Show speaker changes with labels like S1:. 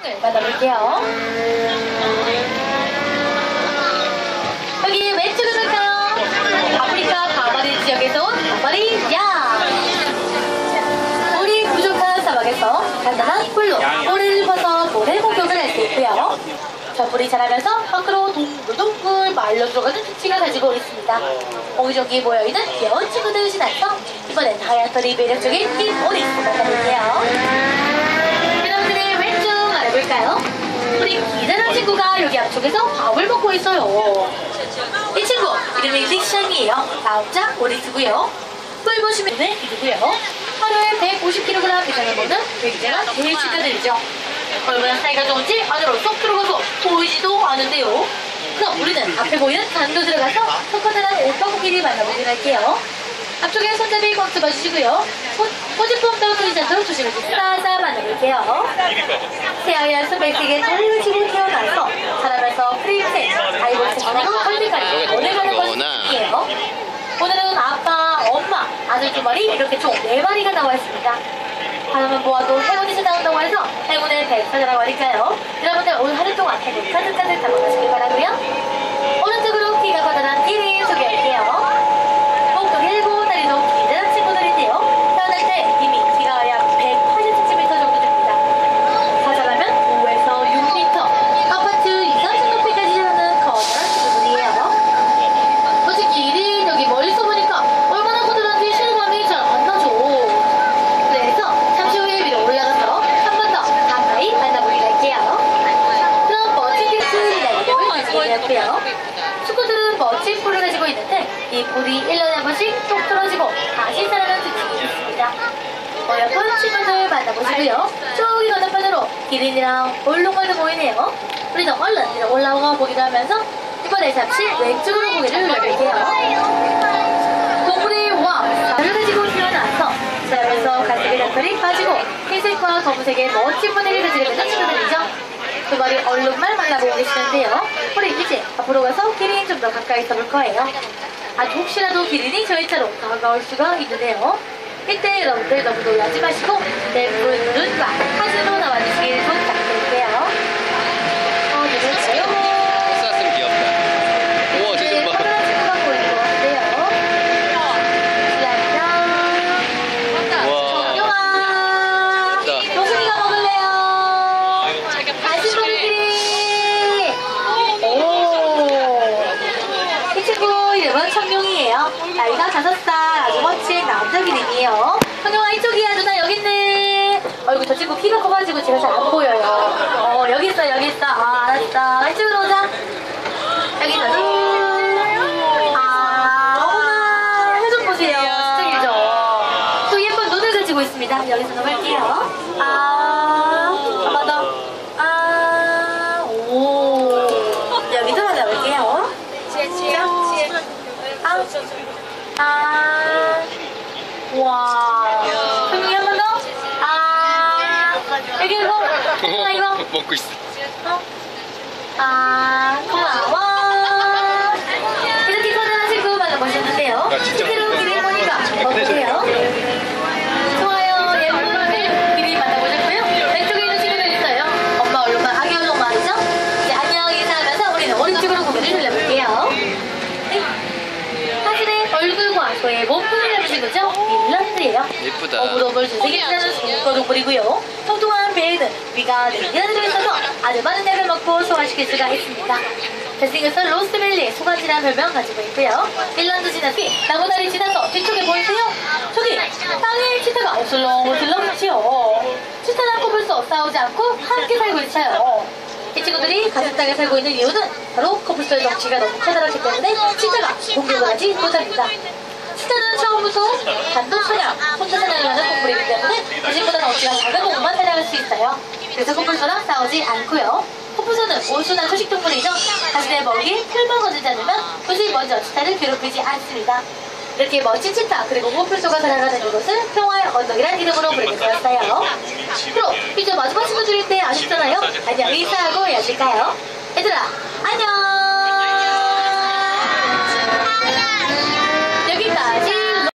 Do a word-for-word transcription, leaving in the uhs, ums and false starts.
S1: 네, 만나볼게요. 여기 왼쪽에 볼까요? 아프리카 바바리 지역에서 온 바바리 양. 물이 부족한 사막에서 간단한 풀로 모래를 퍼서 모래 목욕을 할 수 있고요. 젖불이 자라면서 밖으로 동글동글 말려 들어가는 특징을 가지고 있습니다. 옹기종기 모여있는 귀여운 친구들 지나서 이번엔 하얗더니 매력적인 이 오리스 만나볼게요. 여러분들의 왼쪽 알아볼까요? 우리 기다란 친구가 여기 앞쪽에서 밥을 먹고 있어요. 이 친구 이름이 딕션이에요. 남자 오리스고요. 뿔 보시면 눈에 이두고요. 하루에 백오십 킬로그램 이상을 먹는 굉장한 대식가들이죠. 얼마나 사이가 좋은지 안으로 쏙 들어가서 보이지도 않은데요. 그럼 우리는 앞에 보이는 강도 들어가서 더 커다란 오빠고기를 만나보도록 할게요. 앞쪽에 손잡이 꽉 잡아주시고요. 꼬집품 떨어뜨리지 않도록 조심해주세요. 싸싸 만나볼게요. 새하얀 소백색의 달리를 치고 태어나서 자라면서 프린셋, 다이버스 전하고 헐리까지 오래가는 것이에요. 오늘은 아빠, 엄마, 아들 두 마리 이렇게 총 네 마리가 나와 있습니다. 하나만 보아도 행운이 찾아온다고 해서 행운의 백사자라고 하니까요. 여러분들 오늘 하루 동안 행운 가득가득 담아가시길 바라고요. 오른쪽으로 키가 커다란 일 위 소개할게요. 목도 길고 다리도 기다란 친구들인데요. 태어날 때 이미 키가 약 백팔십 센티미터 정도 됩니다. 자라면 오에서 육 미터, 아파트 이, 삼층 높이까지 자라는 커다란 친구들이에요. 솔직히 일 위 여기 멀리서 보니까 얼마나 커다란지 실감이 잘 안 나죠. 그래서 잠시 후에 위로 올라가서 한 번 더 가까이 만나보기로 할게요. 그럼 멋진 객수들이라는 이름을 가지고 있고요. 수컷들은 멋진 뿔을 가지고 있는데 이 뿔이 일 년에 한 번씩 뚝 떨어지고 다시 자라는 특징이 있습니다. 어여쁜 친구들 만나보시고요. 저기 건너편으로 기린이랑 울릉말도 보이네요. 우리도 얼른 위로 올라가 보기도 하면서 이번에 잠시 왼쪽으로 고개를 돌려볼게요. 동물이 왕, 살을 가지고 태어나서 자라면서 갈색의 닭털이 빠지고 흰색과 검은색의 멋진 무늬를 가지게 되는 친구들이죠. 두 마리 얼룩말 만나보고 계시는데요. 우리 이제 앞으로 가서 기린 좀 더 가까이 있어볼 거예요. 아주 혹시라도 기린이 저희 차로 다가올 수가 있는데요. 이때 여러분들 너무 놀라지 마시고 예쁜 눈과 사진으로 나와주시길 부탁드릴게요. 어, 누구세요?
S2: 쌌으면 귀엽다. 우와, 저 좀 봐.
S1: 커다란 친구가 보이는 것 같은데요. 짠짠.
S2: 우와.
S1: 정경아.
S2: 됐다.
S1: 동생이가 먹을래요. 다시 먹을게. 이 친구 이름은 청룡이에요. 나이가 다섯 살, 아주 멋진 남자 기린이에요. 청룡아 이쪽이야. 누나 여기 있네. 어이구 저 친구 키가 커가지고 제가 잘 안 보여요. 어 여기 있어 여기 있어. 아 알았어. 이쪽으로 오자. 여기 있어. 아 어머나 해좀 보세요. 진짜 길죠. 또 예쁜 눈을 가지고 있습니다. 여기서 넘을게요. 아 한 번 더. 아 오 여기도 만나볼게요. 아, 아, 와. 형이 한 번 더. 아, 여기 이거. 아, 이거.
S2: 먹고 있어.
S1: 어? 아, 고마워. 이렇게 커다란 친구 만나보셨는데요.
S2: 아, 진짜
S1: 실제로 기린 보니까 어떠세요? 좋아요. 예쁜 기린 만나보셨고요. 왼쪽에 있는 친구들 있어요. 엄마 얼룩말, 아기 얼룩말이죠? 이제 안녕 인사하면서 우리는 오른쪽으로 고개를 돌려볼게요. 사진의 얼굴과 소의 몸통을 잡으신 거죠? 일란드예요.
S2: 예쁘다.
S1: 어부동물 주색이라는 손거동물이고요. 통통한 배에는 위가 네 개나 들어있어서 아주 많은 약을 먹고 소화시킬 수가 있습니다. 잘생겨서 로스밸리의 소간지라는 별명 가지고 있고요. 일란드 지나서 나무다리 지나서 뒤쪽에 보이세요? 저기 땅에 치타가 어슬렁어슬렁 있지요. 치타랑 커플도 싸우지 않고 함께 살고 있어요. 이 친구들이 같은 땅에 살고 있는 이유는 바로 커플소의 덩치가 너무 커다랗기 때문에 치타가 공격을 하지 못합니다. 치타는 처음부터 단독 사냥, 혼자 사냥을 하는 동물이기 때문에 자신보다 덩치가 작은 동물만 사냥할 수 있어요. 그래서 커플소랑 싸우지 않고요. 커플소는 온순한 초식동물이죠. 자신의 먹이에 풀만 거두지 않으면 굳이 먼저 치타를 괴롭히지 않습니다. 이렇게 멋진 치타 그리고 커플소가 살아가는 이곳은 평화의 언덕이라는 이름으로 부르게 되었어요. 그럼 이제 마지막 친구들일 때 아쉽잖아요. 안녕 인사하고 헤어질까요? 얘들아 안녕.